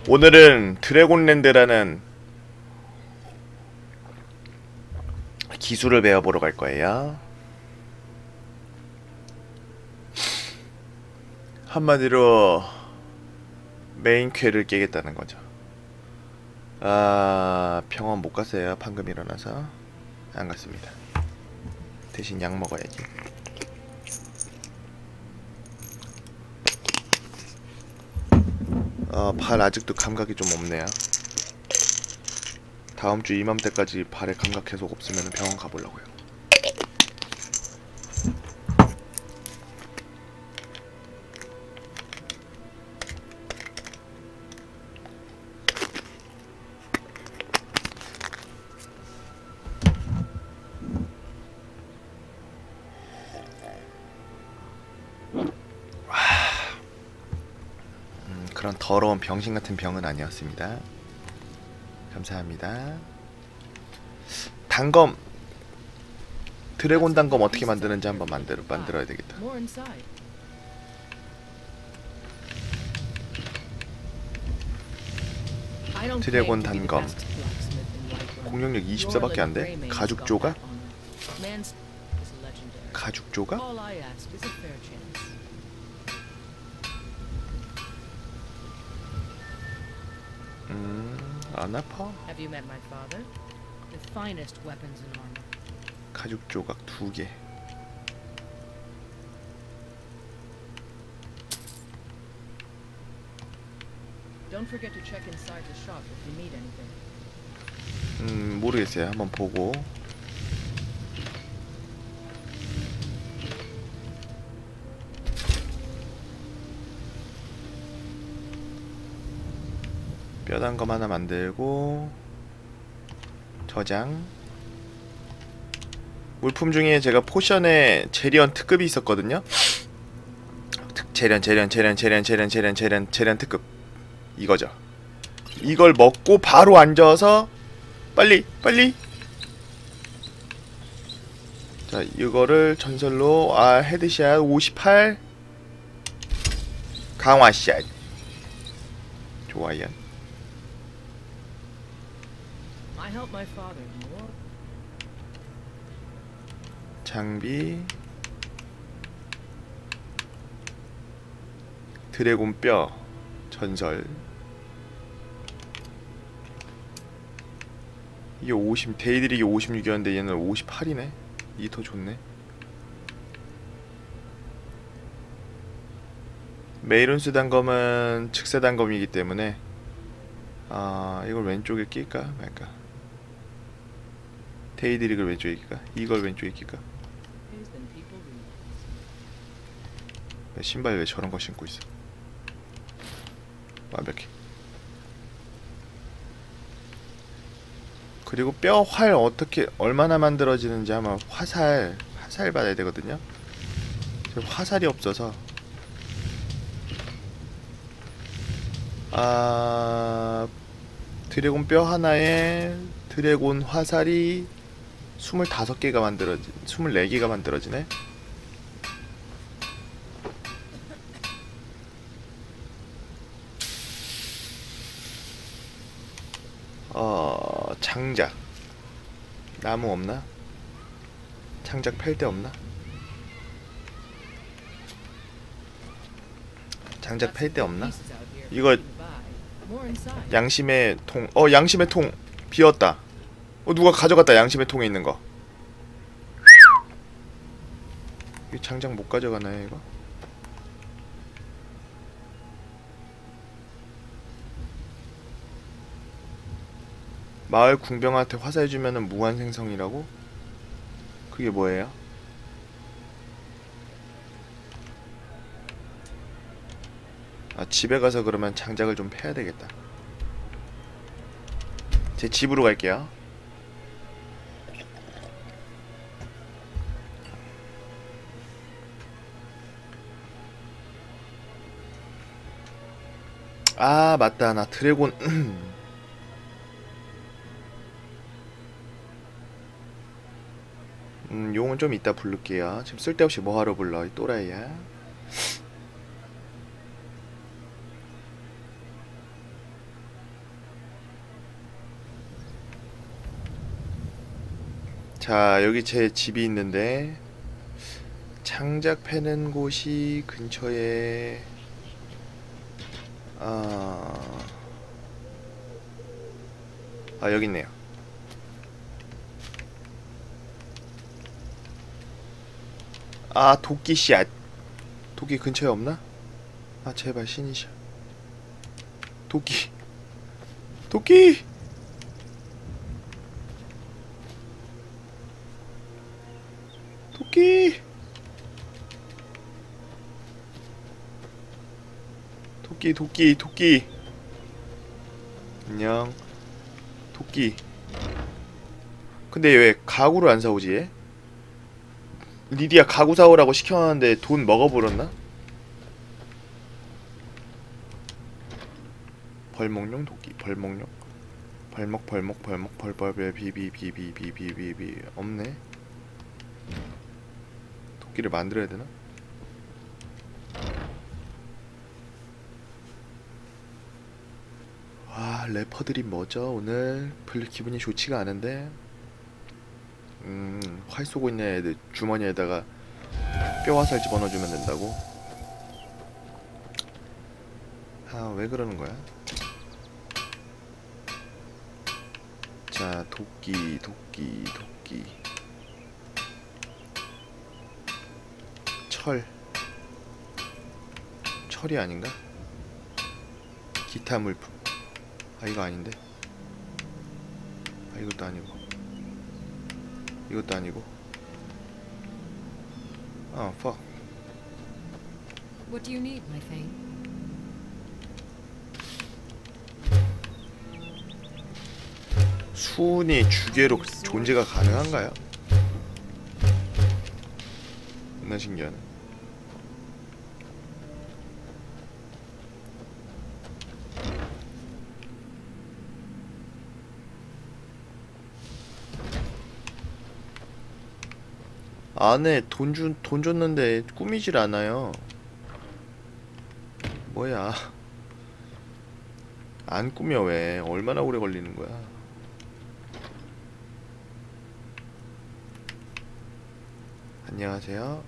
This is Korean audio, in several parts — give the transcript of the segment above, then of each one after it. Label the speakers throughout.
Speaker 1: 오늘은 드래곤랜드라는 기술을 배워보러 갈 거예요. 한마디로 메인 퀘를 깨겠다는 거죠. 병원 못 갔어요. 방금 일어나서 안 갔습니다. 대신 약 먹어야지. 발 아직도 감각이 좀 없네요. 다음 주 이맘때까지 발에 감각 계속 없으면 병원 가보려고요. 그런 더러운 병신 같은 병은 아니었습니다. 감사합니다. 단검, 드래곤 단검 어떻게 만드는지 한번 만들어야 되겠다. 드래곤 단검 공격력 24밖에 안 돼? 가죽 조각? 가죽 조각? 안 아파? 가죽 조각 2개. 모르겠어요. 한번 보고. 뼈단검 하나 만들고 저장. 물품 중에 제가 포션에 제리언 특급이 있었거든요. 제리언 특급 이거죠. 이걸 먹고 바로 앉아서 빨리 자, 이거를 전설로 헤드샷 58 강화샷. 좋아요. 장비 드래곤 뼈 전설. 이게 50, 데이드릭이 56이었는데 얘는 58이네. 이게 더 좋네. 메이론스 단검은 즉사 단검이기 때문에 이걸 왼쪽에 낄까 말까. 데이드릭을 왼쪽에 낄까, 이걸 왼쪽에 낄까. 신발 왜 저런 거 신고 있어. 완벽해. 그리고 뼈 활 어떻게 얼마나 만들어지는지 한번 화살 받아야 되거든요. 화살이 없어서 드래곤 뼈 하나에 드래곤 화살이 24개가 만들어지네. 장작 나무 없나? 장작 팰 데 없나? 장작 팰 데 없나? 이거 양심의 통. 양심의 통 비었다. 누가 가져갔다. 양심의 통에 있는 거. 이 장작 못 가져가나요 이거? 마을 궁병한테 화살 주면은 무한 생성이라고? 그게 뭐예요? 집에 가서 그러면 장작을 좀 패야 되겠다. 제 집으로 갈게요. 맞다. 나 드래곤 용은 좀 이따 부를게요. 지금 쓸데없이 뭐하러 불러 이 또라이야. 자, 여기 제 집이 있는데 장작 패는 곳이 근처에 여기 있네요. 도끼 씨앗. 도끼 근처에 없나? 제발 신이셔. 도끼. 도끼. 도끼. 도끼. 안녕. 도끼. 근데 왜 가구를 안 사오지 얘? 리디아 가구 사오라고 시켜놨는데 돈 먹어버렸나? 벌목용 도끼. 벌목용. 벌벌 비비비비비비비 없네. 도끼를 만들어야 되나? 래퍼들이 뭐죠? 오늘 별로 기분이 좋지가 않은데. 활 쏘고 있는 애들 주머니에다가 뼈화살 집어넣어주면 된다고? 왜 그러는 거야? 자, 도끼. 철이 아닌가? 기타 물품. 이거 아닌데? 이것도 아니고. 이것도 아니고. fuck.
Speaker 2: What do you need, my thing?
Speaker 1: 수은이 주계로 존재가 가능한가요? 겁나 신기하네. 안에 돈 줬는데 꾸미질 않아요. 뭐야? 안 꾸며 왜? 얼마나 오래 걸리는 거야? 안녕하세요.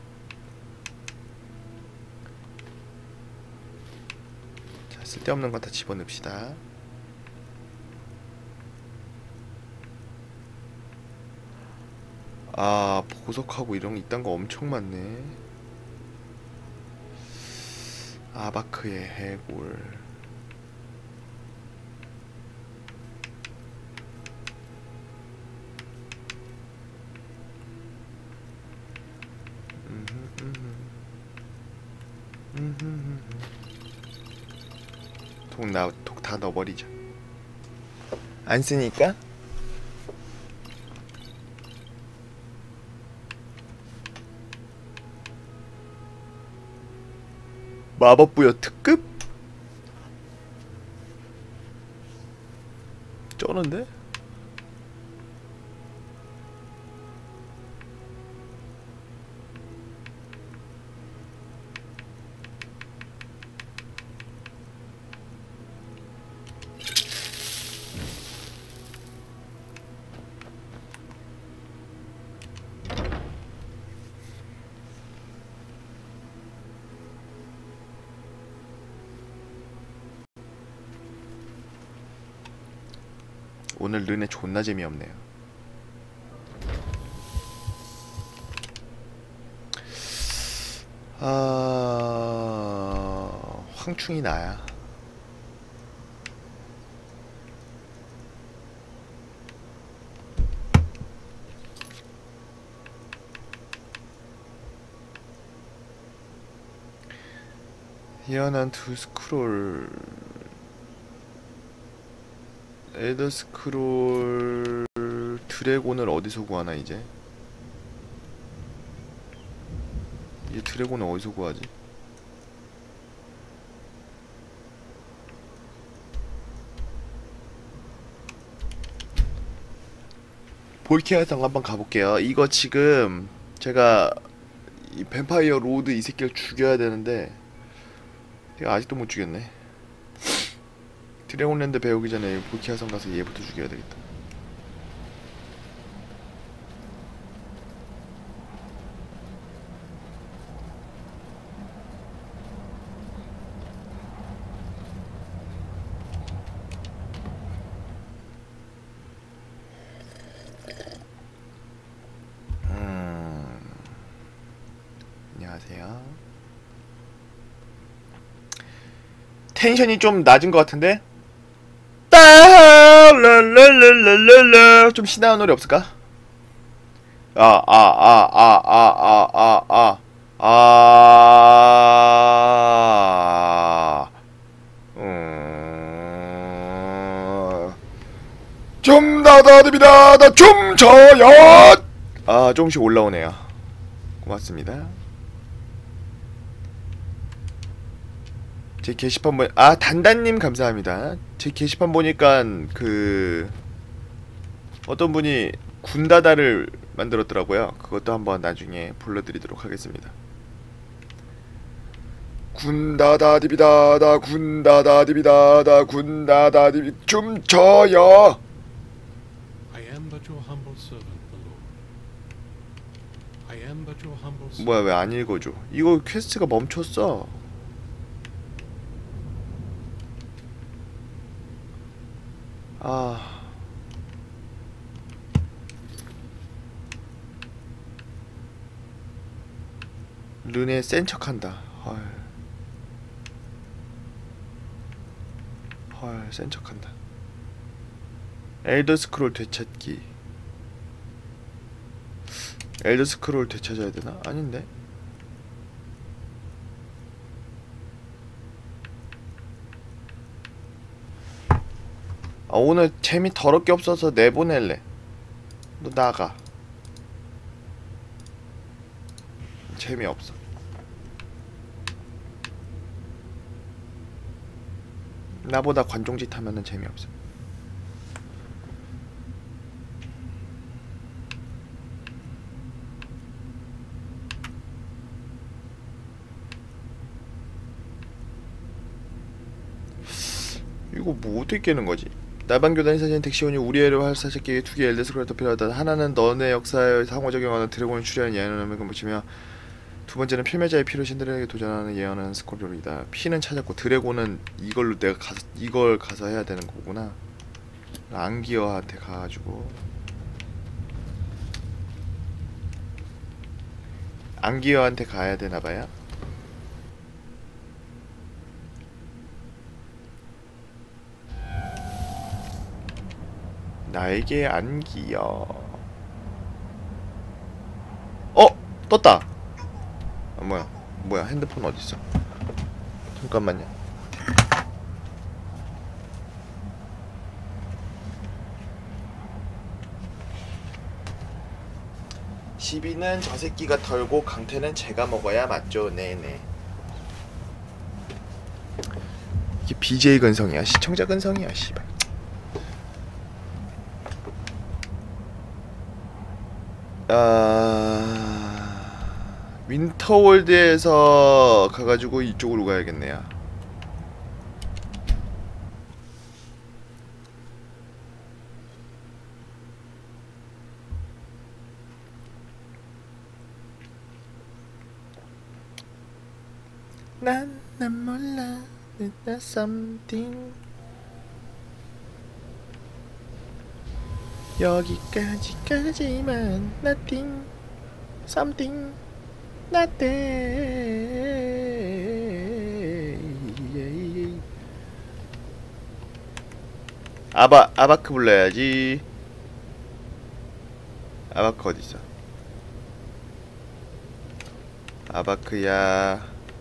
Speaker 1: 자, 쓸데없는 거 다 집어넣읍시다. 보석하고 이딴 거 엄청 많네. 아바크의 해골. 독 다 넣어버리자. 안 쓰니까? 마법부여 특급? 쩌는데? 오늘 르네 존나 재미없네요. 황충이 나야. 희한한 두 스크롤. 엘더 스크롤 드래곤을 어디서 구하나 이제? 이 드래곤을 어디서 구하지? 볼케아성 한번 가볼게요. 이거 지금 제가 이 뱀파이어 로드 이 새끼를 죽여야 되는데 내가 아직도 못 죽였네. 드래곤랜드 배우기 전에 볼케아성 가서 얘부터 죽여야 되겠다. 텐션이 좀 낮은 것 같은데? 따라라라라라라 좀 신나는 노래 없을까? 좀 나다립니다. 나 춤춰요. 아, 조금씩 올라오네요. 고맙습니다. 제 게시판 단단님 감사합니다. 제 게시판 보니까 어떤 분이 군다다를 만들었더라고요. 그것도 한번 나중에 불러드리도록 하겠습니다. 군다다디비다다 군다다디비다다 군다다디비 춤춰요. 뭐야, 왜 안 읽어줘? 이거 퀘스트가 멈췄어. 아, 르네 센 척한다. 헐, 센 척한다. 엘더 스크롤 되찾기. 엘더 스크롤 되찾아야 되나? 아닌데. 오늘 재미 더럽게 없어서 내보낼래. 너 나가. 재미없어. 나보다 관종짓 하면은 재미없어. 이거 뭐 어떻게 깨는 거지? 나방교단이 사진 덱시온이 우리엘을 활사시키기 위해 2개 엘더 스크롤이 더 필요하다. 하나는 너네 역사에 상호작용하는 드래곤을 추리하는 예언을 붙이며, 두 번째는 필매자의 피로 신들에게 도전하는 예언하는 스콜피오이다. 피는 찾았고 드래곤은 이걸로 내가 이걸 가서 해야 되는 거구나. 앙기어한테 가가지고 앙기어한테 가야 되나봐요. 나에게 안기어. 떴다. 뭐야 핸드폰 어딨어? 잠깐만요. 시비는 저 새끼가 털고 강태는 제가 먹어야 맞죠. 네네. 이게 BJ 근성이야, 시청자 근성이야, 씨발. 윈터월드에서 가가지고 이쪽으로 가야겠네요. 난 몰라. There's something. 여기까지만 nothing something nothing. 아바크 불러야지. 아바크 어딨어? 아바크야,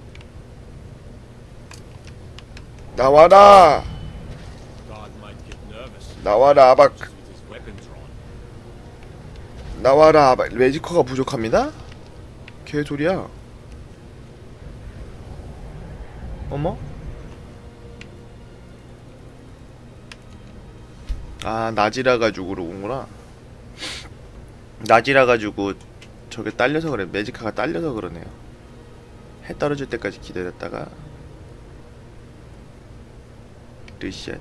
Speaker 1: 나와라. 나와라 아바크. 나와라 아바크. 매지커가 부족합니다? 개소리야. 어머? 낮이라 가지고 그러구나. 낮이라 가지고 저게 딸려서 그래. 매지카가 딸려서 그러네요. 해 떨어질 때까지 기다렸다가 리셋.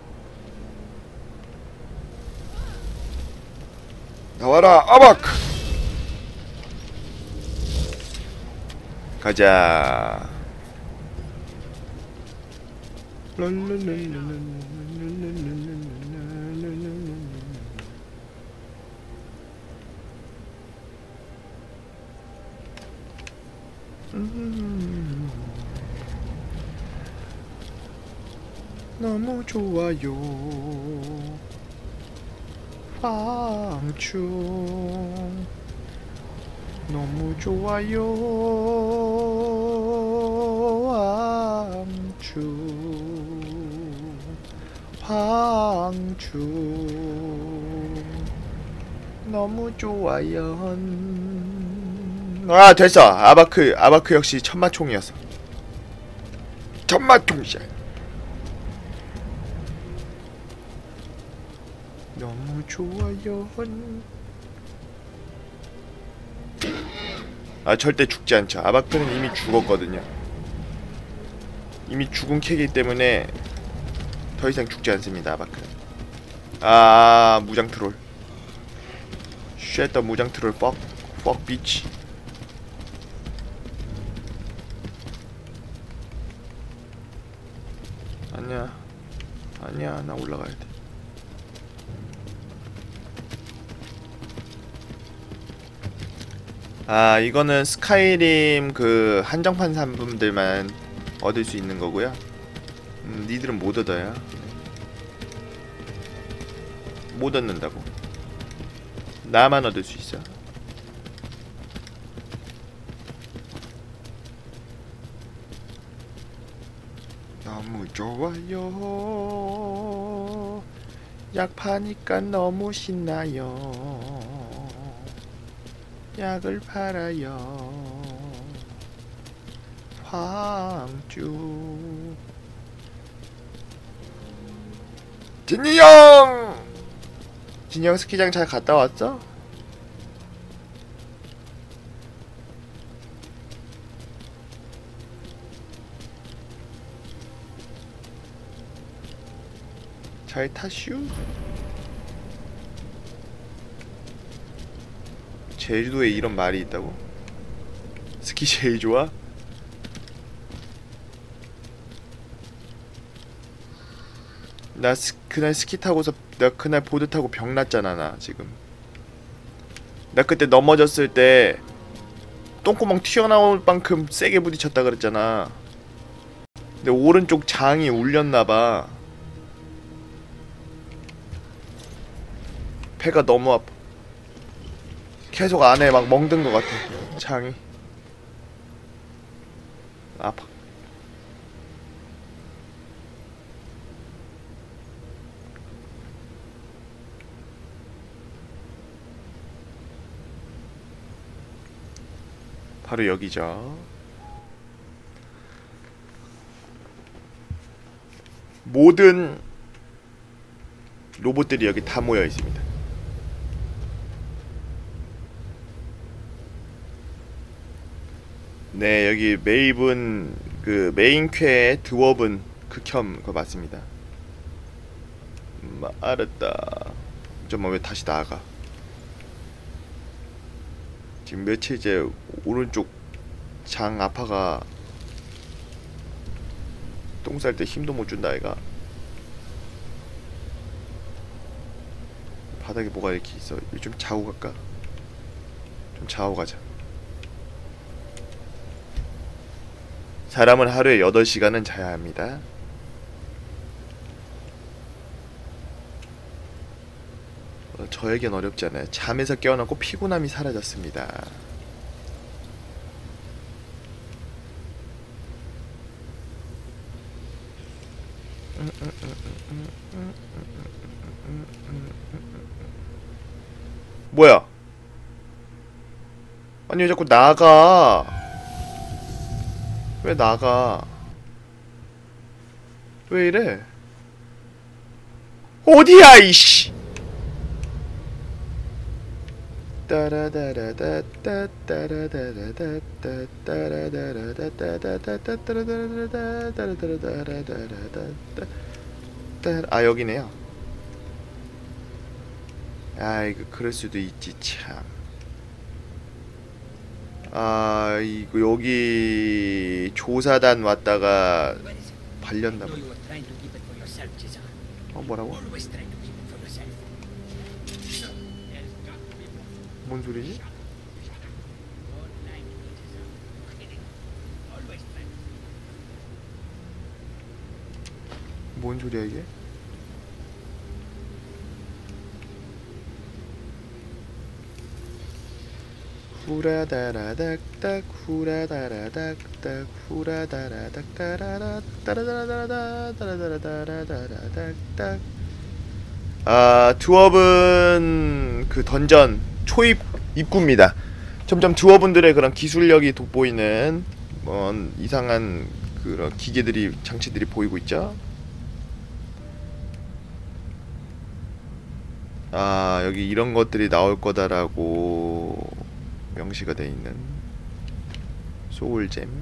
Speaker 1: 나와라 아바크. 가자. 너무 좋아요. 황충 너무 좋아요. 황충 너무 좋아요. 아 됐어. 아바크 역시 천마총이었어. 천마총샷. 너무 좋아요. 아 절대 죽지 않죠. 아바크는 이미 죽었거든요. 이미 죽은 캐기 때문에 더 이상 죽지 않습니다. 아바크는. 아 무장 트롤. 쉣더 무장 트롤 퍽 비치. 아니야 나 올라가야 돼. 아 이거는 스카이림 그 한정판 상품들만 얻을 수 있는 거고요. 니들은 못 얻어요. 못 얻는다고. 나만 얻을 수 있어. 너무 좋아요. 약 파니까 너무 신나요. 약을 팔아요. 황주. 진이 형! 진이 형 스키장 잘 갔다 왔어? 잘 타슈? 제주도에 이런 말이 있다고? 스키 제일 좋아? 나 그날 스키 타고서 나 그날 보드 타고 병 났잖아. 나 지금 나 그때 넘어졌을 때 똥구멍 튀어나올 만큼 세게 부딪혔다 그랬잖아. 근데 오른쪽 장이 울렸나봐. 배가 너무 아파. 계속 안에 막 멍든 것 같아. 장이 아파. 바로 여기죠. 모든 로봇들이 여기 다 모여 있습니다. 네, 여기 메이븐 그 메인퀘의 드워븐 극혐 그거 맞습니다. 알았다. 잠깐만 왜 다시 나가? 지금 며칠째 오른쪽 장 아파가 똥 쌀 때 힘도 못 준다 아이가. 바닥에 뭐가 이렇게 있어. 이거 좀 자고 갈까? 좀 자고 가자. 사람은 하루에 8시간은 자야 합니다. 저에겐 어렵지 않아요. 잠에서 깨어나고 피곤함이 사라졌습니다. 뭐야? 아니 왜 자꾸 나가? 왜 나가? 왜 이래? 어디야 이씨! 아 여기네요. 아 이거 그럴 수도 있지 참. 아 이거 여기 조사단 왔다가 발렸나 봐. 뭐라고? 뭔 소리지? 뭔 소리야 이게? 후라다라닥닥 후라다라닥닥 후라다라닥 따라라 따라다라다라다 따라다라다라다닥닥. 드왑은 그 던전 초입 입구입니다. 점점 드워분들의 그런 기술력이 돋보이는 이상한 그런 기계들이 장치들이 보이고 있죠. 여기 이런 것들이 나올 거다라고 명시가 돼 있는 소울잼.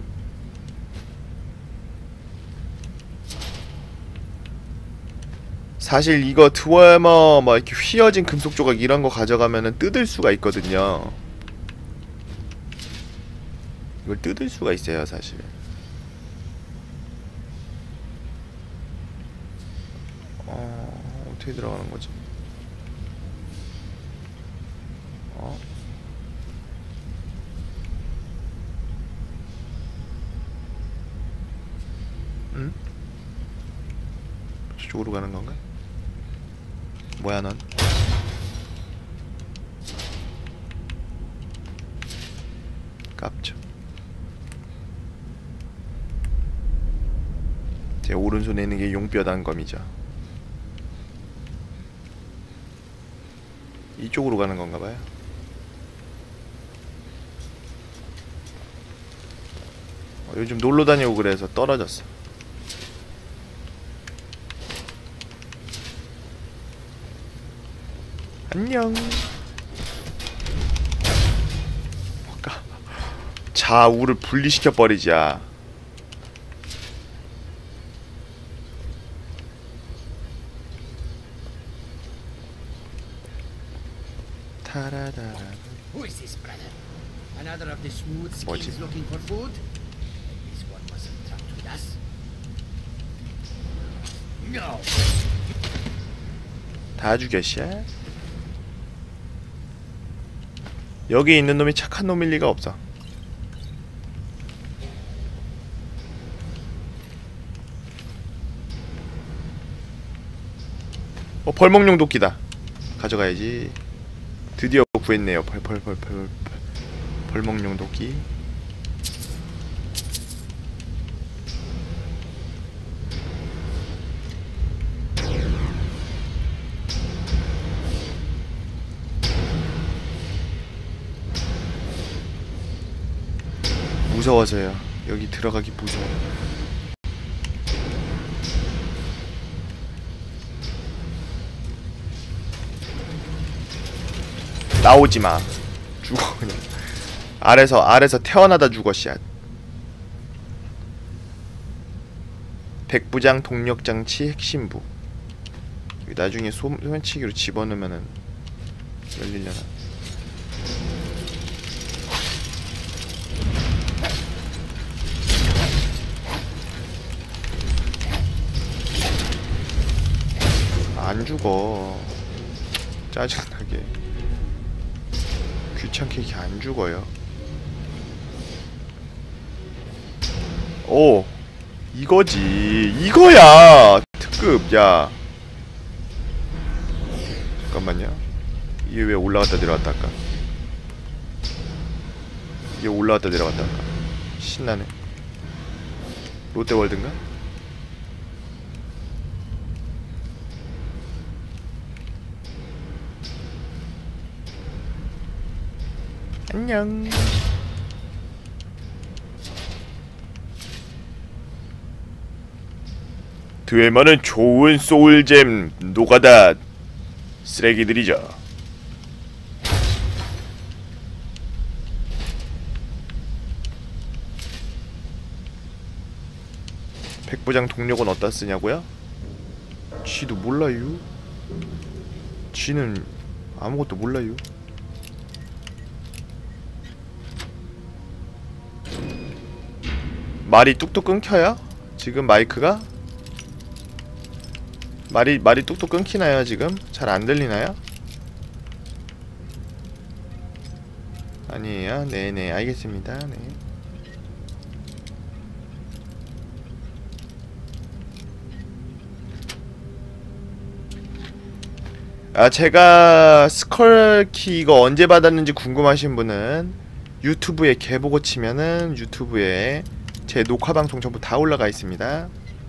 Speaker 1: 사실 이거 드워머 막 이렇게 휘어진 금속 조각 이런 거 가져가면은 뜯을 수가 있거든요. 이걸 뜯을 수가 있어요, 사실. 어떻게 들어가는 거지? 응? 저쪽으로 가는 건가? 뭐야 넌? 깝쳐. 제 오른손에 있는 게 용뼈 단검이죠. 이쪽으로 가는 건가 봐요. 요즘 놀러 다니고 그래서 떨어졌어. 안녕. 좌우를 분리시켜 버리자. 타라다라.
Speaker 2: Who is this, brother? Another of the smooth
Speaker 1: 뭐지?
Speaker 2: skins looking for food? This one wasn't trapped with us. No.
Speaker 1: 다 죽여 씨. 여기 있는 놈이 착한 놈일 리가 없어. 벌목용 도끼다. 가져가야지. 드디어 구했네요. 벌목용 도끼. 무서워서요. 여기 들어가기 무서워. 나오지마. 죽어 그냥. 아래서 태어나다 죽어 씨앗. 백부장 동력장치 핵심부. 나중에 소면치기로 집어넣으면은 열리려나. 안 죽어. 짜증나게. 귀찮게 이렇게 안 죽어요. 오, 이거지. 이거야. 특급. 야. 잠깐만요. 이게 왜 올라갔다 내려갔다 할까? 이게 올라갔다 내려갔다 할까? 신나네. 롯데월드인가? 안녕. 드웨머는 좋은 소울잼 노가다 쓰레기들이죠. 백부장 동력은 어디다 쓰냐고요? 쥐도 몰라요. 쥐는 아무것도 몰라요. 말이 뚝뚝 끊겨요? 지금 마이크가? 말이 뚝뚝 끊기나요 지금? 잘 안 들리나요? 아니에요? 네네 알겠습니다. 네. 제가 스컬키 이거 언제 받았는지 궁금하신 분은 유튜브에 개보고 치면은 유튜브에 제 녹화 방송 전부 다 올라가 있습니다.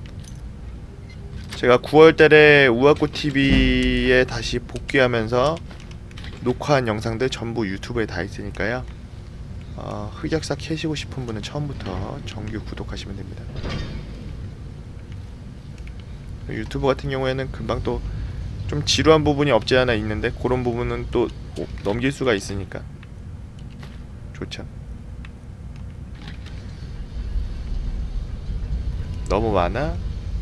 Speaker 1: 제가 9월달에 우아꽃TV에 다시 복귀하면서 녹화한 영상들 전부 유튜브에 다 있으니까요. 흑역사 캐시고 싶은 분은 처음부터 정규 구독하시면 됩니다. 유튜브 같은 경우에는 금방 또 좀 지루한 부분이 없지 않아 있는데 그런 부분은 또 넘길 수가 있으니까 좋죠. 너무 많아?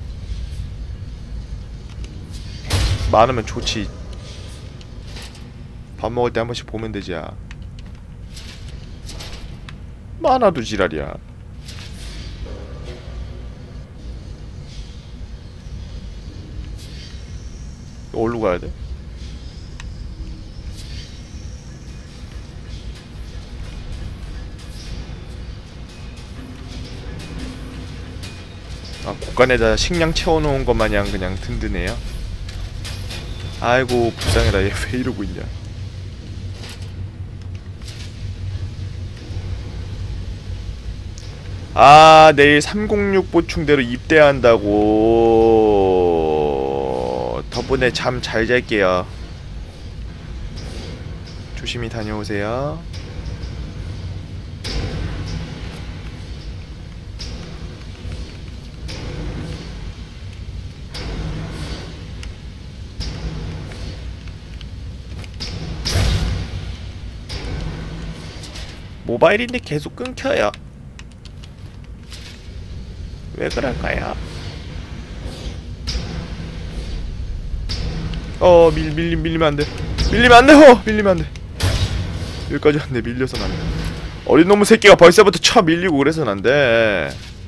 Speaker 1: 많으면 좋지. 밥 먹을 때 한 번씩 보면 되지. 많아도 지랄이야. 어디로 가야 돼? 곳간에다 식량 채워놓은 것 마냥 그냥 든든해요. 아이고 불쌍해라. 얘 왜 이러고 있냐. 내일 306 보충대로 입대한다고. 덕분에 잠 잘 잘게요. 조심히 다녀오세요. 모바일인데 계속 끊겨요. 왜 그럴까요? 밀리면 안 돼. 밀리면 안 돼. 밀리면 안 돼. 여기까지 왔네. 밀려서는 안 돼. 어린 놈의 새끼가 벌써부터 쳐 밀리고 그래서는 안 돼.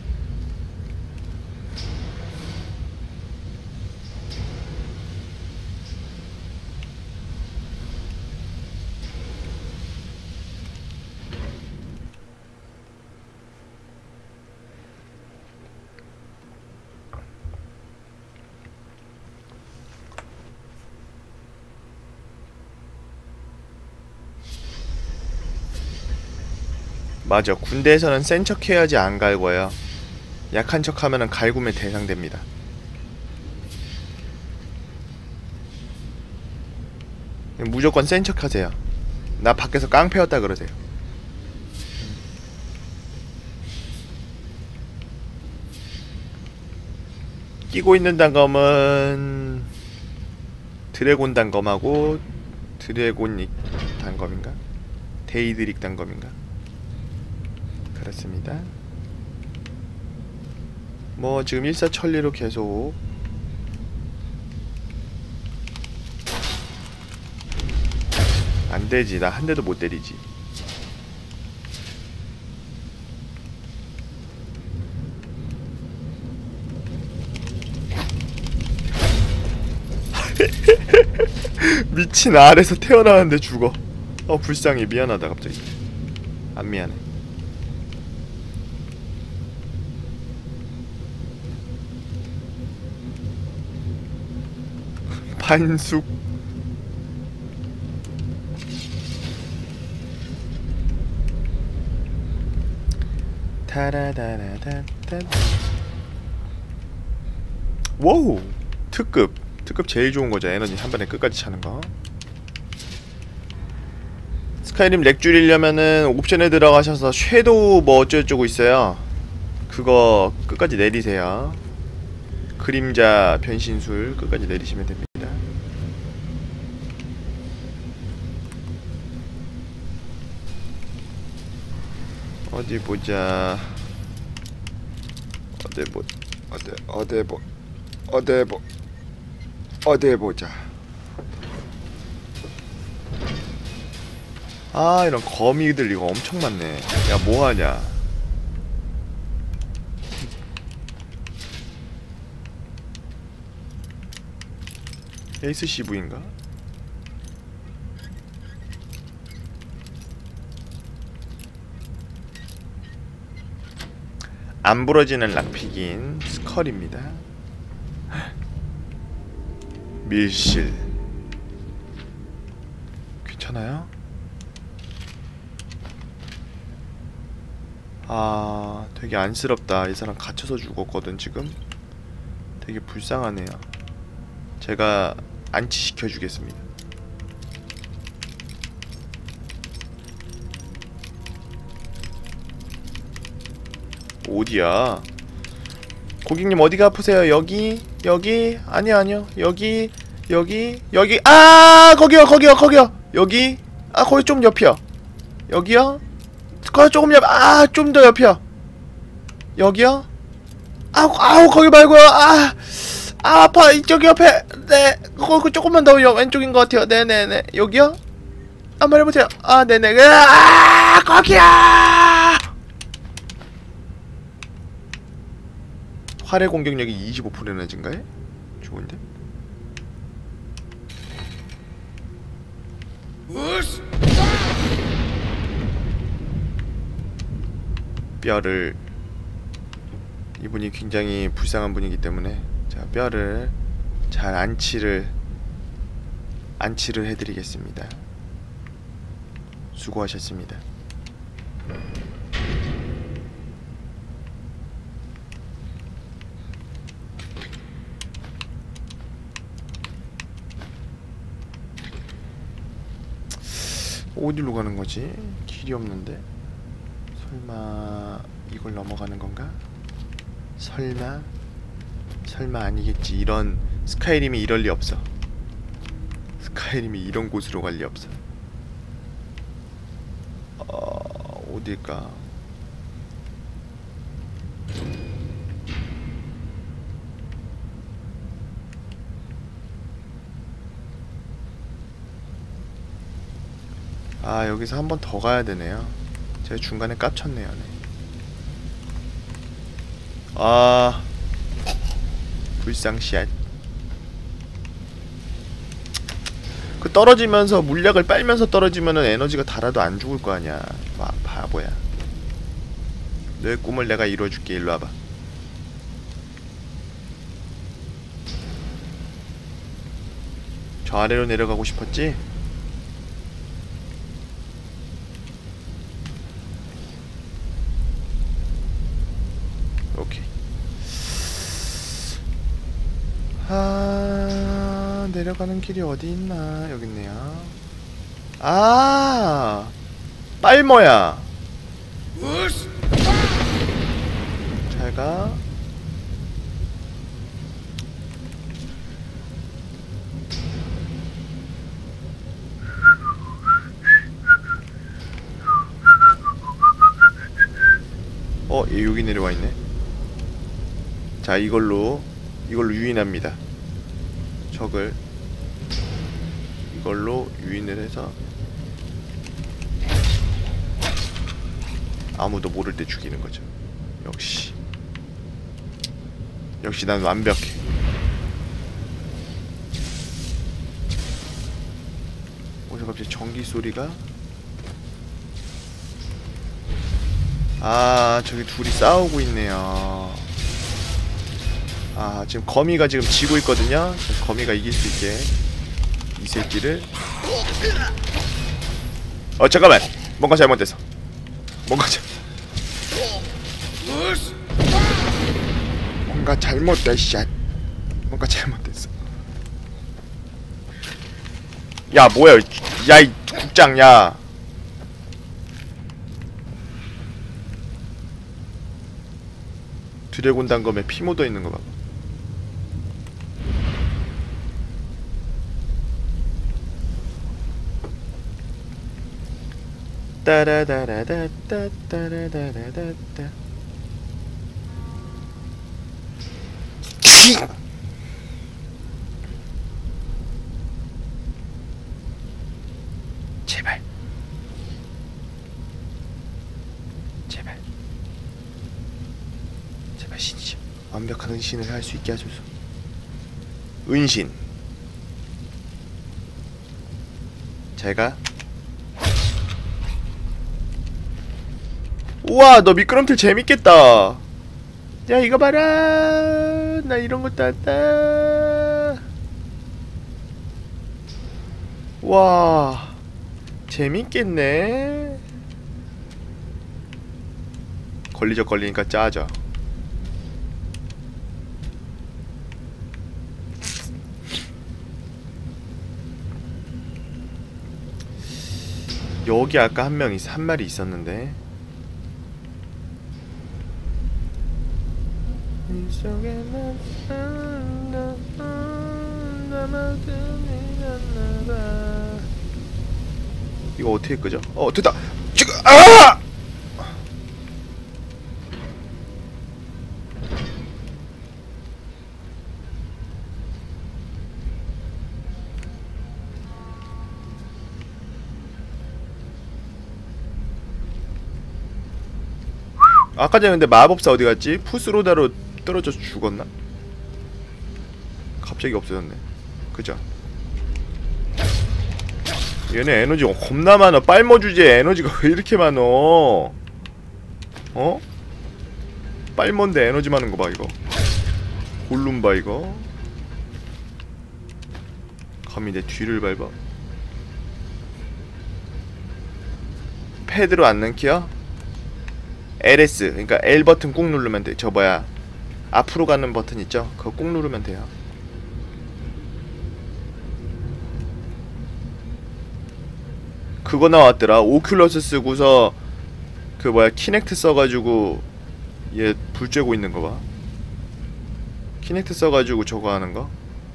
Speaker 1: 맞아. 군대에서는 센 척 해야지 안 갈궈요. 약한 척 하면은 갈굼의 대상 됩니다. 무조건 센 척 하세요. 나 밖에서 깡패였다 그러세요. 끼고 있는 단검은 드래곤 단검하고 드래곤닉 단검인가? 데이드릭 단검인가? 그렇습니다. 뭐 지금 일사천리로 계속 안되지. 나 한 대도 못 때리지. 미친 알에서 태어나는데 죽어. 불쌍해. 미안하다 갑자기. 안 미안해. 반숙. 타라다라다다. 와우. 특급 제일 좋은 거죠. 에너지 한 번에 끝까지 차는 거. 스카이림 렉 줄이려면은 옵션에 들어가셔서 섀도우 뭐 어쩌고저쩌고 있어요. 그거 끝까지 내리세요. 그림자 변신술 끝까지 내리시면 됩니다. 어디 보자. 어디 보자. 이런 거미들 이거 엄청 많네. 야 뭐하냐. 에이스 CV인가? 안 부러지는 락픽인 스컬입니다. 밀실 타나요? 아, 되게 안쓰럽다. 이 사람 갇혀서 죽었거든 지금. 되게 불쌍하네요. 제가 안치시켜 주겠습니다. 어디야? 고객님 어디가 아프세요? 여기? 여기? 아니요 여기 여기 아 거기요 여기? 아 거기 좀 옆이요. 여기요? 거기 조금 옆. 아 좀 더 옆이요. 여기요? 아우 거기 말고요. 아 아파. 이쪽 옆에. 네 거기 조금만 더 왼쪽인 것 같아요. 네네네 여기요? 한번 해보세요. 아 네네. 아 거기야. 활의 공격력이 25%나 증가해? 좋은데? 뼈를, 이분이 굉장히 불쌍한 분이기 때문에 자 뼈를 잘 안치를 해드리겠습니다. 수고하셨습니다. 어디로 가는 거지? 길이 없는데? 설마 이걸 넘어가는 건가? 설마 아니겠지. 이런 스카이림이 이럴 리 없어. 스카이림이 이런 곳으로 갈 리 없어. 어딜까? 아 여기서 한 번 더 가야 되네요. 제가 중간에 깝쳤네요. 네. 아 불상샷. 그 떨어지면서 물약을 빨면서 떨어지면은 에너지가 달아도 안 죽을 거 아니야. 바보야. 너의 꿈을 내가 이루어줄게. 일로 와봐. 저 아래로 내려가고 싶었지? 오케이. 아 내려가는 길이 어디 있나. 여기 있네요. 아 빨머야. 잘가. 얘 여기 내려와 있네. 자 이걸로 유인합니다. 적을 이걸로 유인을 해서 아무도 모를 때 죽이는 거죠. 역시 난 완벽해. 어디서 갑자기 전기 소리가? 아 저기 둘이 싸우고 있네요. 아 지금 거미가 지금 지고 있거든요. 거미가 이길 수 있게 이 새끼를. 잠깐만. 뭔가 잘못됐어. 뭔가 잘못됐어. 야 뭐야. 야 이 국장 야. 드래곤 단검에 피 묻어 있는 거 봐. 따라다라다따따라다라다따. 제발 신이죠. 완벽한 은신을 할 수 있게 하소서. 은신. 제가. 우와 너 미끄럼틀 재밌겠다. 야 이거 봐라. 나 이런 것도 한다. 와 재밌겠네. 걸리적 걸리니까 짜져. 여기 아까 한 마리 있었는데. 이거 어떻게 끄죠? 됐다. 지금 아! 아까 전에 근데 마법사 어디 갔지? 푸스로다로 떨어져서 죽었나? 갑자기 없어졌네. 그죠? 얘네 에너지 겁나 많아. 빨머 주제에 에너지가 왜 이렇게 많어? 어? 빨머인데 에너지 많은 거 봐 이거. 골룸 봐 이거. 감히 내 뒤를 밟아. 패드로 안 넘겨? LS, 그러니까 L 버튼 꾹 누르면 돼. 저 뭐야, 앞으로 가는 버튼 있죠? 그거 꾹 누르면 돼요. 그거 나왔더라. 오큘러스 쓰고서 그 뭐야, 키넥트 써가지고 얘 불 쬐고 있는 거 봐. 키넥트 써가지고 저거 하는 거.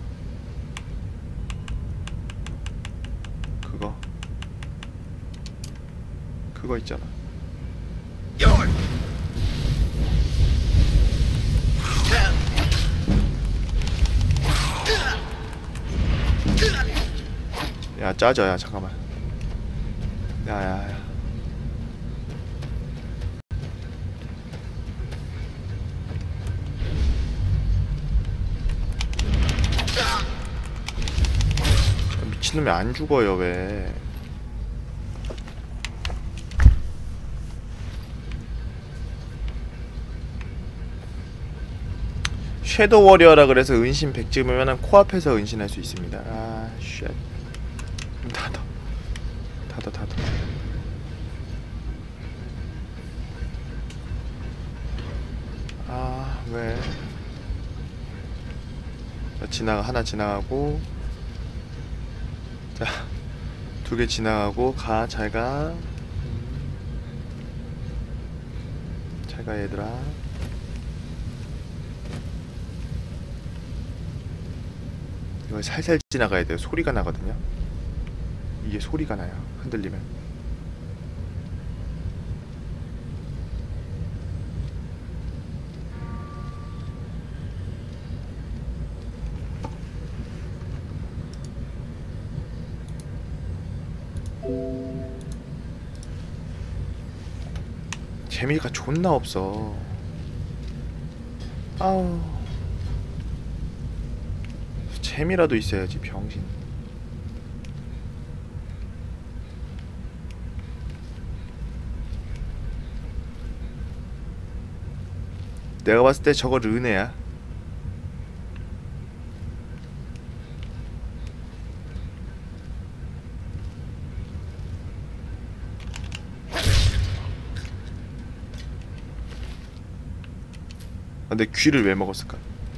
Speaker 1: 그거 있잖아. 야 짜져. 야 잠깐만. 야야야. 미친놈이 안 죽어요 왜. 섀도우 워리어라 그래서 은신 100 찍으면은 코앞에서 은신할 수 있습니다. 아 쉣. 닫아. 아 왜? 자 하나 지나가고, 자 2개 지나가고 가. 잘가. 잘가 얘들아. 이걸 살살 지나가야 돼요. 소리가 나거든요. 이게 소리가 나요. 흔들리면. 재미가 존나 없어. 아우. 재미라도 있어야지 병신. 내가 봤을 때 저거 르네야. 근데 귀를 왜 먹었을까?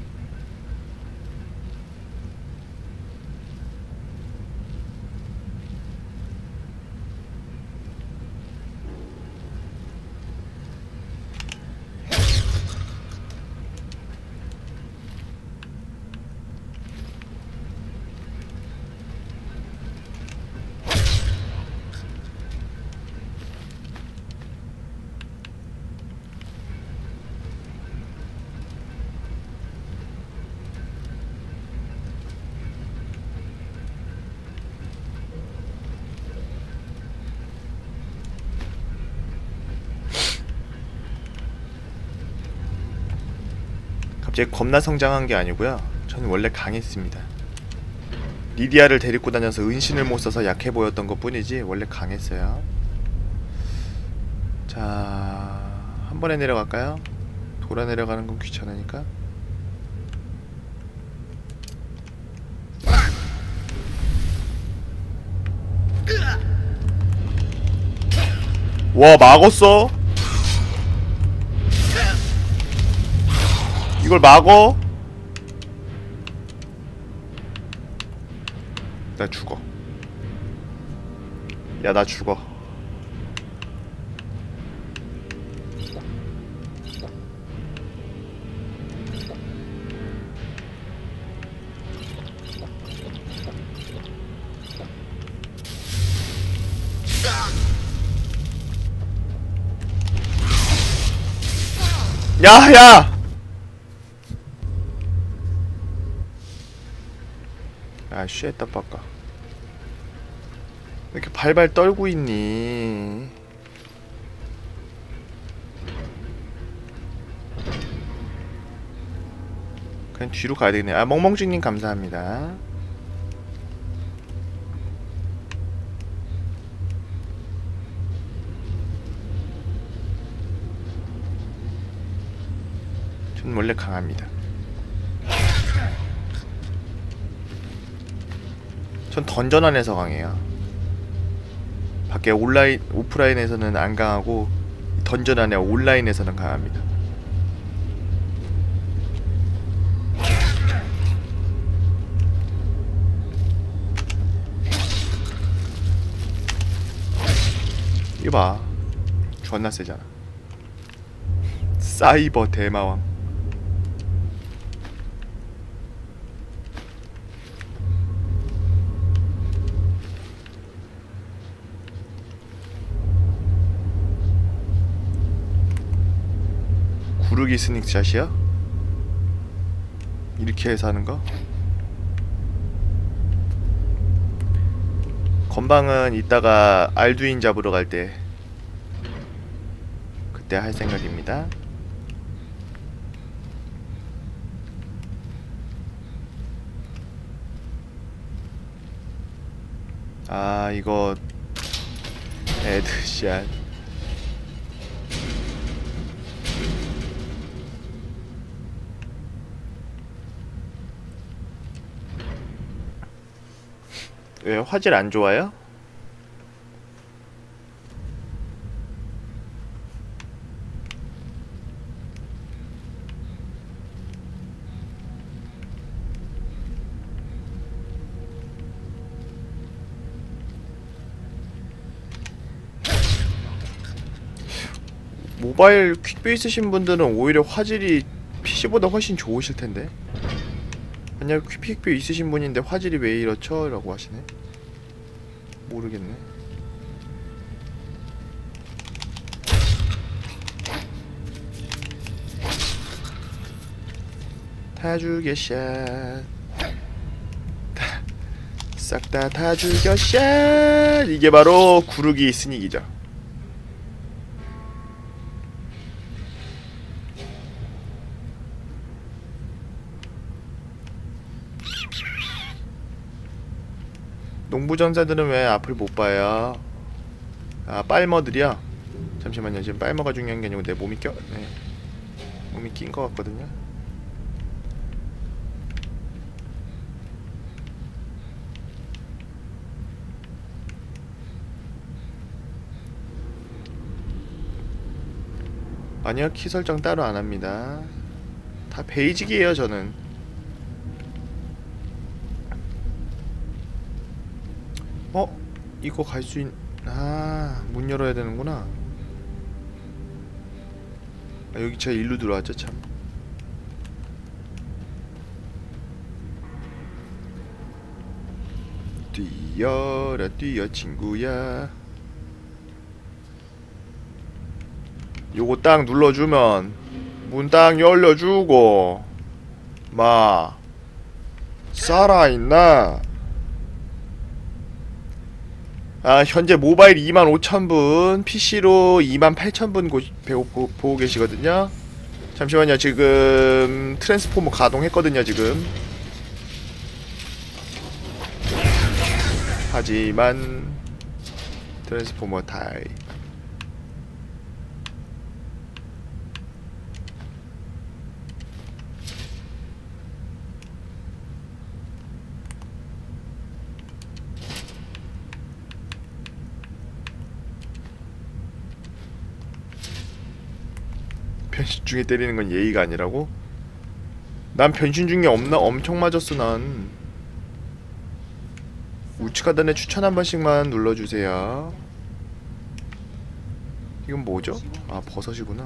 Speaker 1: 갑자기 겁나 성장한 게 아니고요. 저는 원래 강했습니다. 리디아를 데리고 다녀서 은신을 못 써서 약해 보였던 것 뿐이지 원래 강했어요. 자, 한 번에 내려갈까요? 돌아 내려가는 건 귀찮으니까. 와, 막었어? 이걸 막어? 나 죽어. 야, 나 죽어. 야, 야! 아, 쉣다 빠까. 왜 이렇게 발발 떨고 있니? 그냥 뒤로 가야 되겠네. 아, 멍멍증님 감사합니다. 전 원래 강합니다. 전 던전 안에서 강해요. 밖에 온라인, 오프라인에서는 안 강하고 던전 안에 온라인에서는 강합니다. 이거 봐, 존나 세잖아. 사이버 대마왕. 구르기 스닉샷이야? 이렇게 해서 하는 거? 건방은 이따가 알두인 잡으러 갈 때 그때 할 생각입니다. 아, 이거 헤드샷. 왜 화질 안 좋아요? 모바일 퀵뷰 있으신 분들은 오히려 화질이 PC보다 훨씬 좋으실 텐데. 만약 퀵뷰 있으신 분인데 화질이 왜 이렇죠? 라고 하시네. 모르겠네. 다 죽여 샷. 싹 다 죽여 샷. 이게 바로 구르기 스닉이죠. 농부전사들은 왜 앞을 못 봐요? 아, 빨머들이요? 잠시만요. 지금 빨머가 중요한 게 아니고 내 몸이 네. 몸이 낀 것 같거든요. 아니요, 키 설정 따로 안 합니다. 다 베이직이에요, 저는. 이거 갈 수 아, 문 열어야 되는구나. 아, 여기 제가 일로 들어왔죠, 참. 뛰어라, 뛰어, 친구야. 요거 딱 눌러주면 문 딱 열려주고. 마, 살아있나? 아, 현재 모바일 25,000분, PC로 28,000분 보고 계시거든요. 잠시만요. 지금 트랜스포머 가동했거든요, 지금. 하지만 트랜스포머 타이. 변신 중에 때리는 건 예의가 아니라고? 난 변신 중에 없나? 엄청 맞았어 난. 우측 하단에 추천 한 번씩만 눌러주세요. 이건 뭐죠? 아 버섯이구나.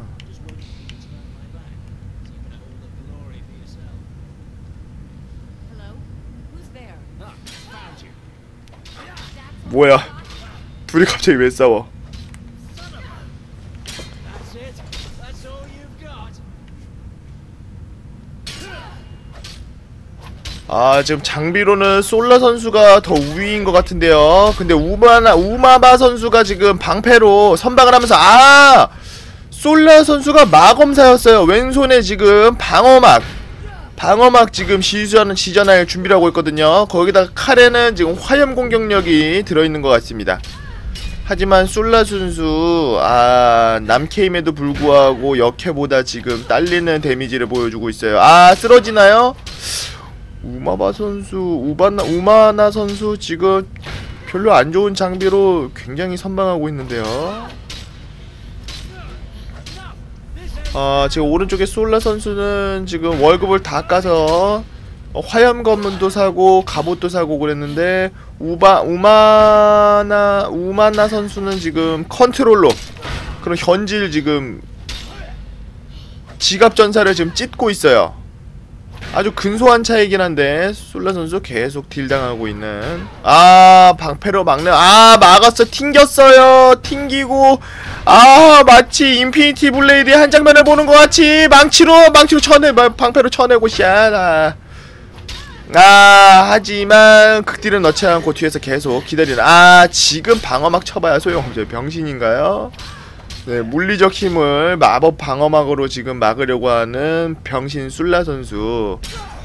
Speaker 1: 뭐야? 둘이 갑자기 왜 싸워? 아 지금 장비로는 솔라 선수가 더 우위인 것 같은데요. 근데 우마바 선수가 지금 방패로 선방을 하면서 솔라 선수가 마검사였어요. 왼손에 지금 방어막 지금 지전할 준비를 하고 있거든요. 거기다가 칼에는 지금 화염 공격력이 들어있는 것 같습니다. 하지만 솔라 선수 남케임에도 불구하고 역해보다 지금 딸리는 데미지를 보여주고 있어요. 쓰러지나요? 우마나 선수 지금 별로 안 좋은 장비로 굉장히 선방하고 있는데요. 지금 오른쪽에 솔라 선수는 지금 월급을 다 까서 화염 검문도 사고 갑옷도 사고 그랬는데 우마나 선수는 지금 컨트롤러 그런 현질 지금 지갑 전사를 지금 찢고 있어요. 아주 근소한 차이긴 한데 솔라 선수 계속 딜 당하고 있는. 방패로 막는. 막았어. 튕겼어요. 튕기고 마치 인피니티 블레이드의 한 장면을 보는 것 같이 망치로 방패로 쳐내고 샷. 하지만 극딜은 넣지 않고 뒤에서 계속 기다리는. 지금 방어막 쳐봐야 소용없어요. 병신인가요? 네, 물리적 힘을 마법 방어막으로 지금 막으려고 하는 병신 솔라 선수.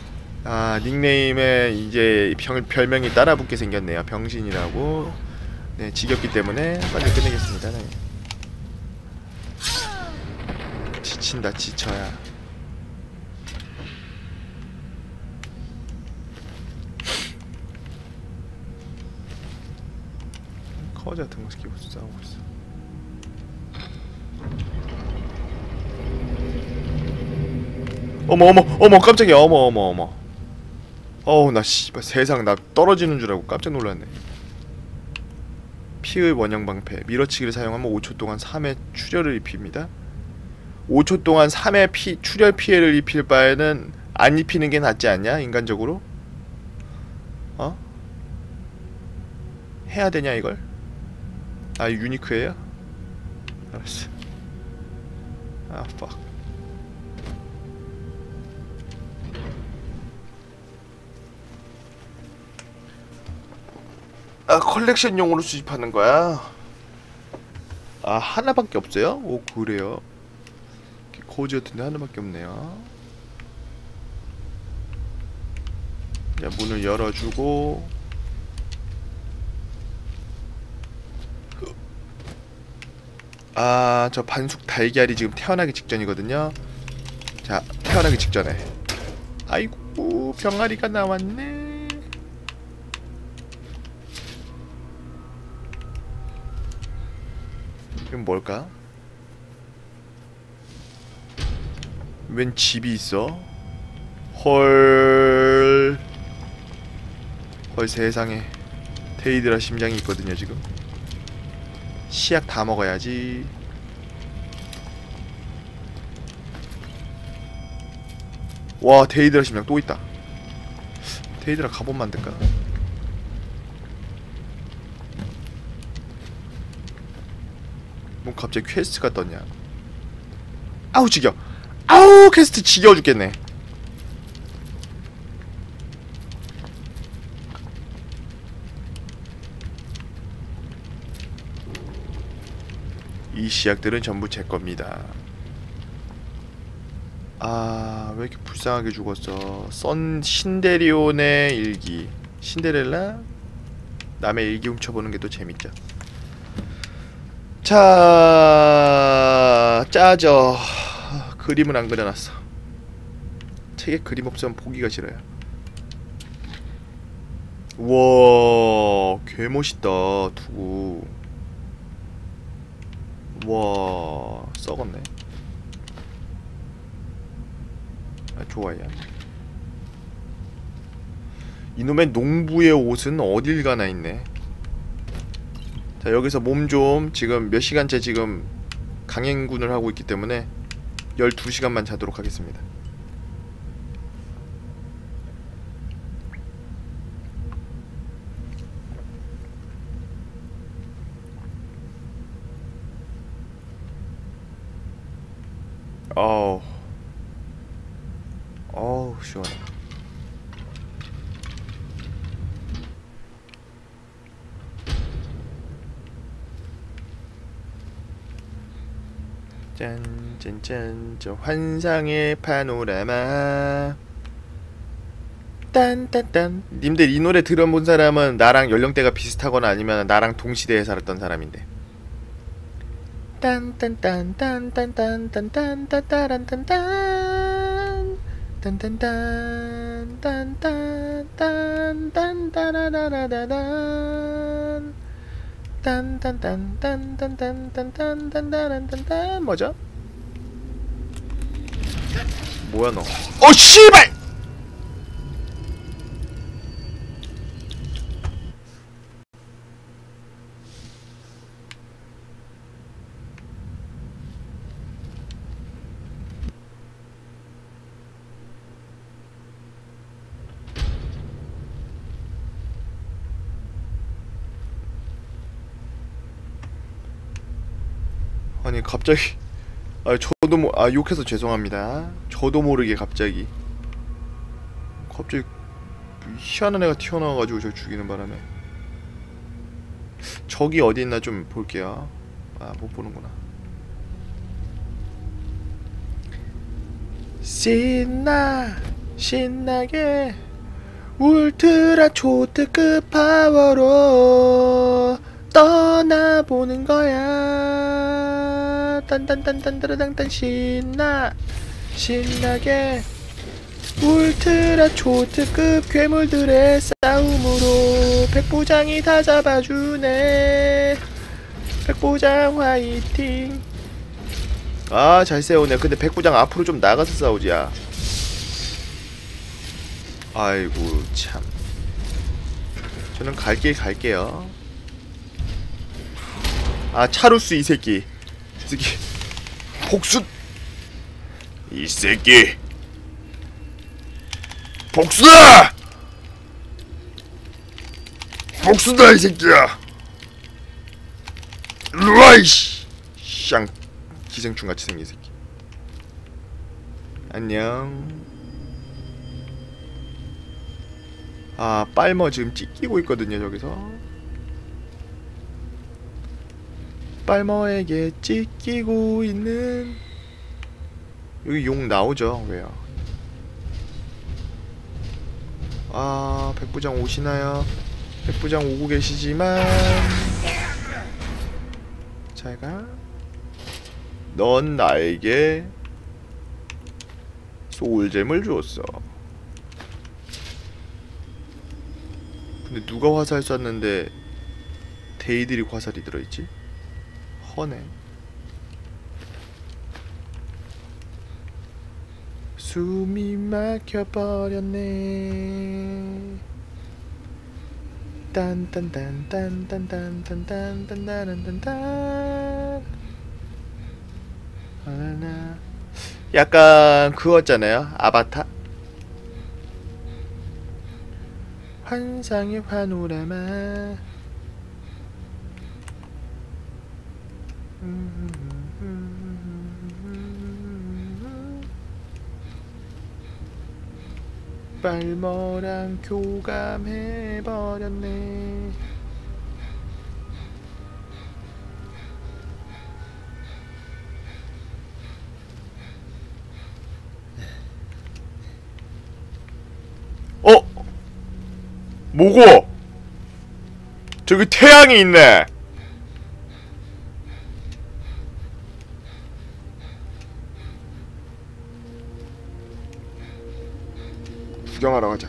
Speaker 1: 닉네임에 이제 별명이 따라붙게 생겼네요. 병신이라고. 네, 지겹기 때문에 빨리 끝내겠습니다. 네. 지친다, 지쳐야. 커즈 같은 거 끼고 싸우고 있어. 어머 깜짝이야. 어머 나 씨발 세상 나 떨어지는 줄 알고 깜짝 놀랐네. 피의 원형 방패 밀어치기를 사용하면 5초 동안 3회 출혈을 입힙니다. 5초 동안 3회 출혈 피해를 입힐 바에는 안 입히는 게 낫지 않냐 인간적으로? 해야 되냐 이걸? 유니크예요? 알았어. fuck. 컬렉션용으로 수집하는 거야? 하나밖에 없어요? 오 그래요? 거지 같은데 하나밖에 없네요. 자 문을 열어주고 저 반숙 달걀이 지금 태어나기 직전이거든요. 자 태어나기 직전에 아이고 병아리가 나왔네. 이건 뭘까? 웬 집이 있어? 헐 세상에 데이드라 심장이 있거든요 지금. 시약 다 먹어야지. 와 데이드라 심장 또 있다. 데이드라 갑옷 만들까? 뭐 갑자기 퀘스트가 떴냐? 지겨. 퀘스트 지겨워 죽겠네. 이 시약들은 전부 제 겁니다. 왜 이렇게 불쌍하게 죽었어. 신데리온의 일기. 신데렐라? 남의 일기 훔쳐보는 게 또 재밌죠. 자, 짜죠. 그림은 안 그려놨어. 책에 그림 없으면 보기가 싫어요. 우와, 개멋있다 두고. 와, 썩었네. 좋아요. 이놈의 농부의 옷은 어딜 가나 있네. 자, 여기서 몸 좀 지금 몇 시간째 지금 강행군을 하고 있기 때문에 12시간만 자도록 하겠습니다. 어우 시원해. 짠짠짠 저 환상의 파노라마 딴딴딴. 님들 이 노래 들어본 사람은 나랑 연령대가 비슷하거나 아니면 나랑 동시대에 살았던 사람인데. 딴딴딴딴딴딴딴딴딴딴딴딴딴 딴딴딴딴딴딴딴따라라라라단 딴딴딴딴딴딴딴딴딴딴딴. 뭐죠? 뭐야 너? 어 씨발! 아니 갑자기 저도 욕해서 죄송합니다. 저도 모르게 갑자기 희한한 애가 튀어나와가지고 저 죽이는 바람에. 적이 어디 있나 좀 볼게요. 못 보는구나. 신나게 울트라 초특급 파워로 떠나보는 거야. 딴딴딴딴따라당딴. 신나게 울트라 초특급 괴물들의 싸움으로 백부장이 다 잡아주네. 백부장 화이팅. 잘 세우네. 근데 백부장 앞으로 좀 나가서 싸우자. 아이고 참. 저는 갈 길 갈게요. 차루스 이 새끼. 복수. 이 새끼 복수다! 복수다 이 새끼야. 일로와 이씨. 쌍 기생충같이 생긴 새끼. 안녕. 빨머 지금 찢기고 있거든요 저기서. 빨머에게 찢기고 있는. 여기 용 나오죠. 왜요? 백부장 오시나요? 백부장 오고 계시지만 잘가. 넌 나에게 소울잼을 주었어. 근데 누가 화살 쐈는데 데이드릭 화살이 들어있지? 허네. 숨이 막혀버렸네. 딴딴딴딴딴딴딴딴딴딴딴딴딴. 약간 그거였잖아요. 아바타. 환상의 파노라마. 빨머랑 교감해버렸네. 뭐고? 저기 태양이 있네. 구경하러 가자.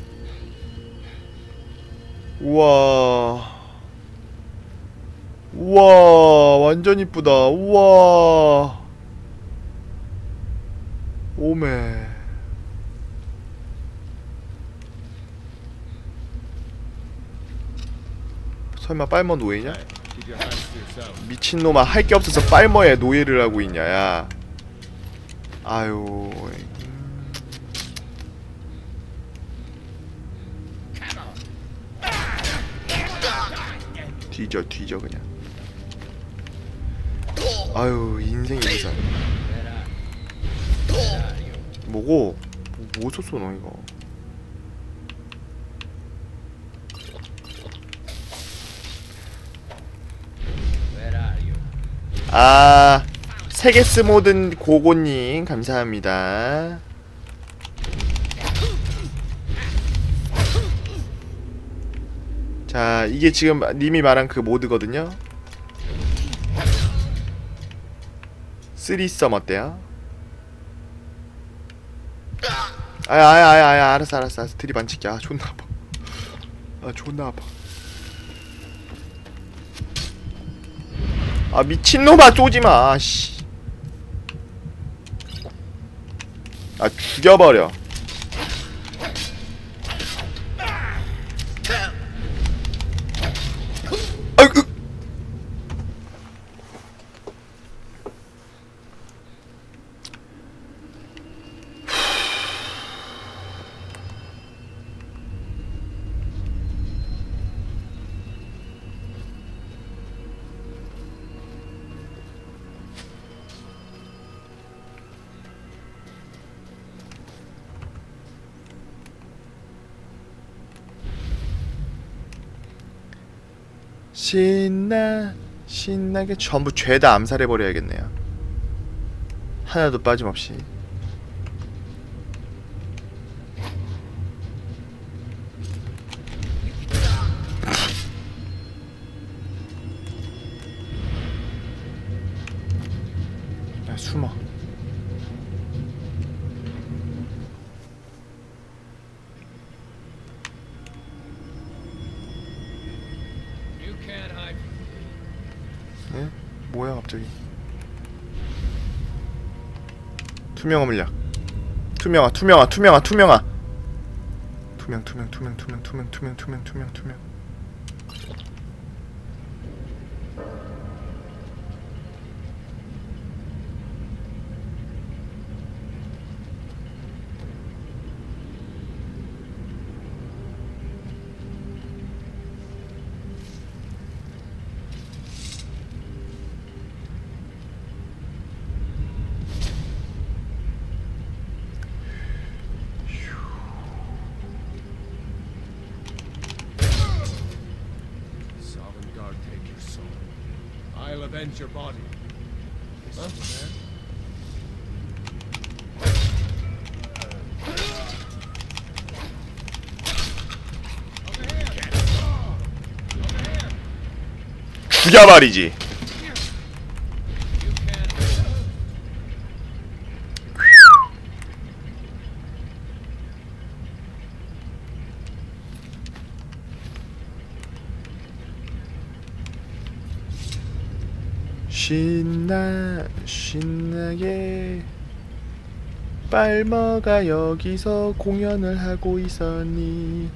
Speaker 1: 우와. 우와, 완전 이쁘다. 우와. 오메. 설마 빨머 노예냐? 미친놈아, 할 게 없어서 빨머에 노예를 하고 있냐 야. 아유. 뒤져 그냥. 아유, 인생이 이상. 뭐고? 뭐 썼어 너 이거? 아, 세계스 모든 고고님 감사합니다. 자, 이게 지금 님이 말한 그 모드거든요. 3썸 어때요? 아야 알았어 드립 안 칠게. 아 존나 아파. 아 미친놈아, 쏘지마 씨. 아 죽여버려. 아이고. 신나게 전부 죄다 암살해버려야겠네요. 하나도 빠짐없이. 야, 숨어. 네? 뭐야 갑자기? 투명화 물약. 투명.
Speaker 3: I'll avenge your body. Huh?
Speaker 1: 죽여버리지. 신나게 빨머가 여기서 공연을 하고 있었니?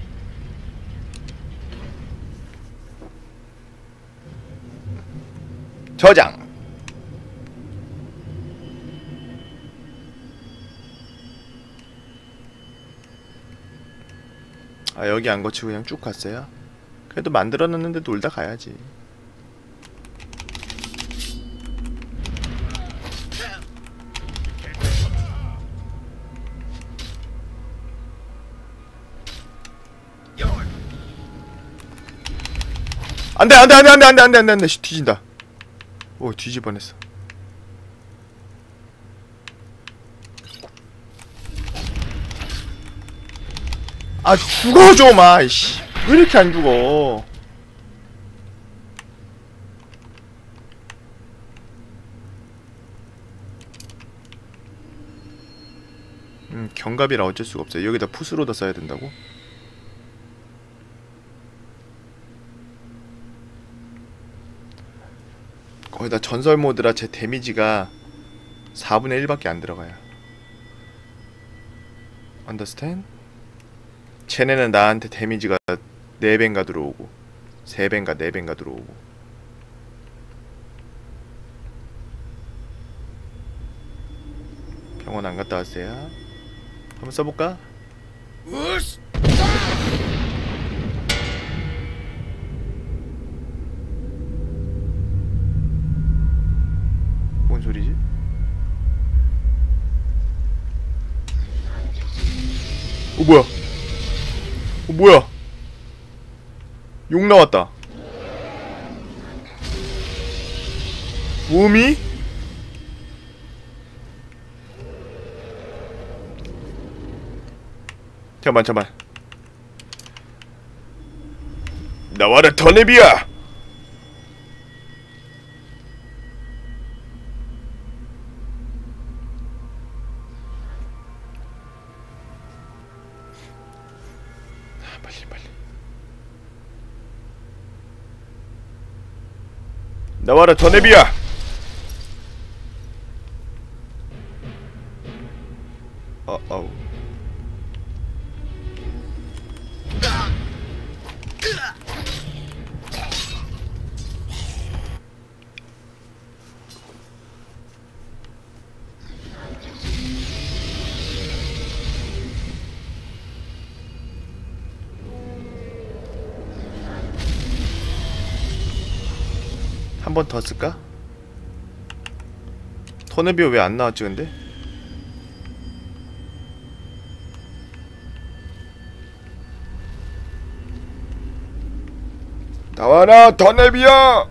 Speaker 1: 저장. 아, 여기 안 거치고 그냥 쭉 갔어요? 그래도 만들어놨는데 놀다 가야지. 안돼 뒤진다. 오, 뒤질 뻔했어. 아 죽어 좀. 아이씨, 왜 이렇게 안 죽어? 경갑이라 어쩔 수가 없어요. 여기다 푸스로다 써야 된다고? 거기다 전설 모드라 제 데미지가 4분의 1밖에 안 들어가요. Understand? 쟤네는 나한테 데미지가 4배인가 들어오고 3배인가 4배인가 들어오고. 병원 안 갔다 왔어요? 한번 써볼까? 뭔 소리지? 뭐야? 뭐야? 욕 나왔다. 우미? 잠깐만. 나와라 더네비야! 빨리. 나와라 더네비야! 어우. 한 번 더 쓸까? 토네비오 왜 안 나왔지 근데? 나와라 더네비야!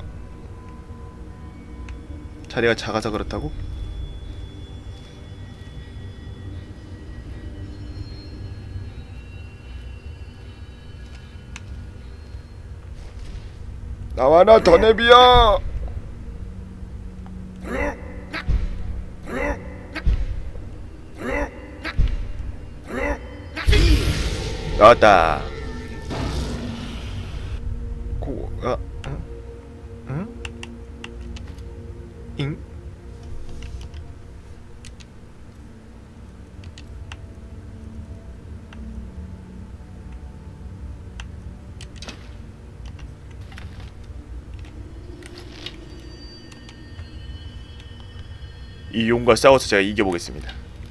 Speaker 1: 자리가 작아서 그렇다고? 나와라 더네비야! 나왔다. 응? 잉? 이 용과 싸워서 제가 이겨보겠습니다.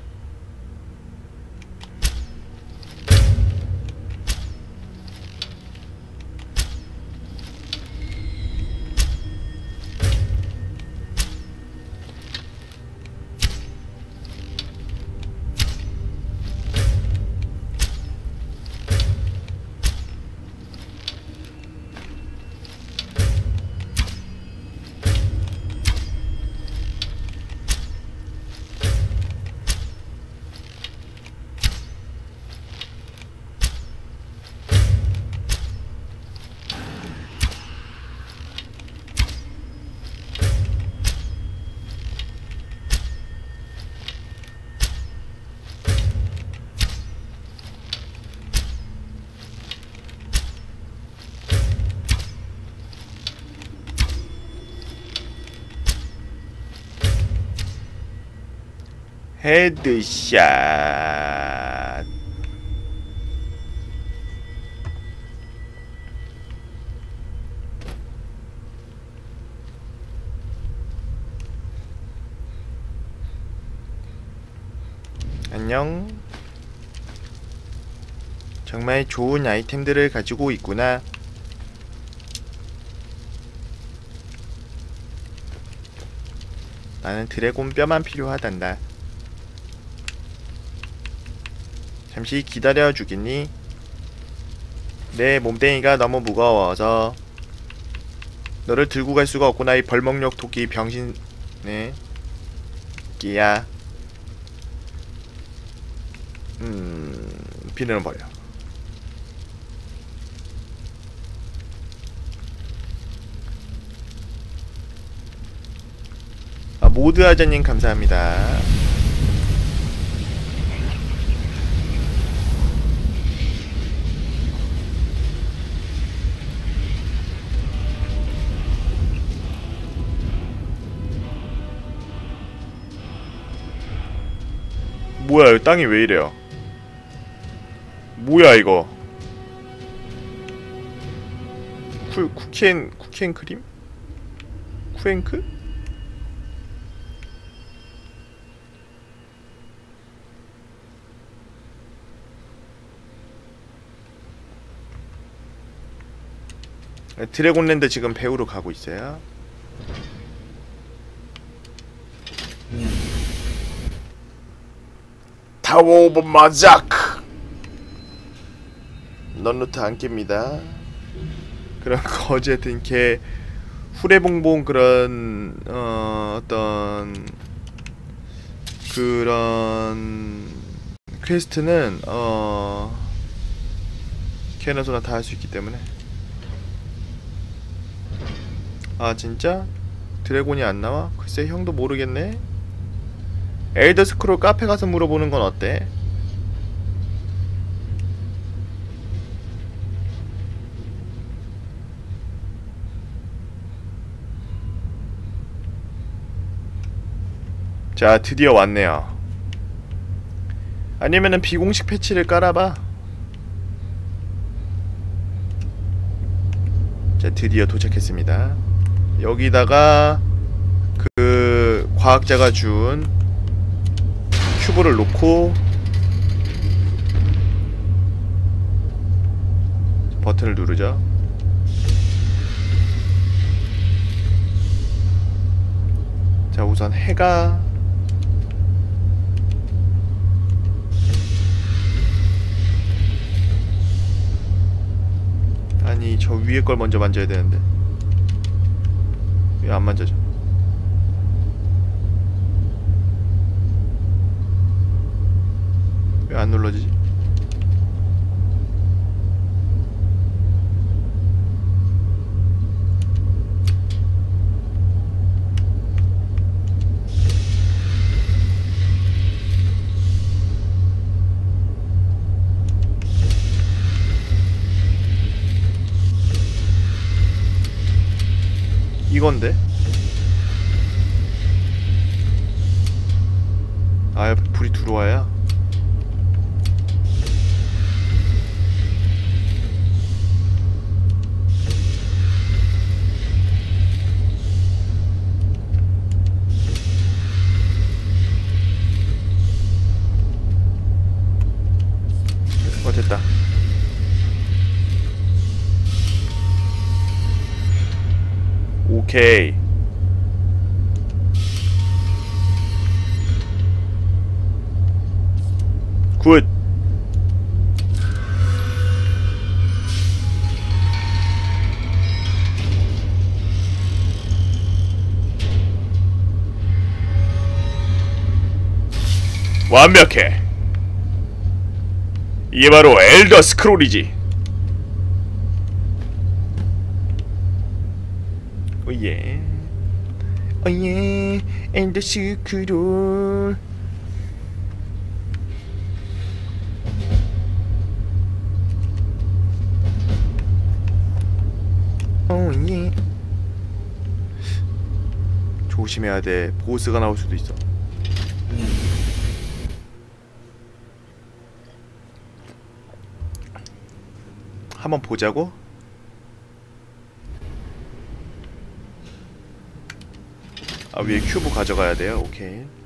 Speaker 1: 헤드샷. 안녕. 정말 좋은 아이템들을 가지고 있구나. 나는 드래곤 뼈만 필요하단다. 잠시 기다려 주겠니? 내 몸뚱이가 너무 무거워서 너를 들고 갈 수가 없구나. 이 벌목력 토끼 병신. 네 끼야. 비늘은 버려. 아, 모드하자님 감사합니다. 뭐야, 땅이 왜 이래요? 뭐야 이거? 쿠키앤 크림? 쿠앤크? 드래곤랜드 지금 배우러 가고 있어요. 타워 오브 마자크. 넌루트 안 깹니다. 그런 거지 같은 개 후레봉봉 그런 어떤 그런 퀘스트는 걔나 소나 다 할 수 있기 때문에. 아 진짜? 드래곤이 안 나와? 글쎄 형도 모르겠네. 엘더 스크롤 카페 가서 물어보는 건 어때? 자 드디어 왔네요. 아니면은 비공식 패치를 깔아봐. 자 드디어 도착했습니다. 여기다가 그 과학자가 준 큐브를 놓고 버튼을 누르죠. 자 우선 해가 아니 저 위에 걸 먼저 만져야 되는데 왜 안 만져져? 왜 안 눌러지지? 이건데? 아 옆에 불이 들어와야? 됐다. 오케이. 굿. 완벽해. 이게 바로 엘더 스크롤이지. 오예. 오예. 엘더 스크롤. 오예. 조심해야 돼. 보스가 나올 수도 있어. 한번 보자고? 아 위에 큐브 가져가야 돼요? 오케이.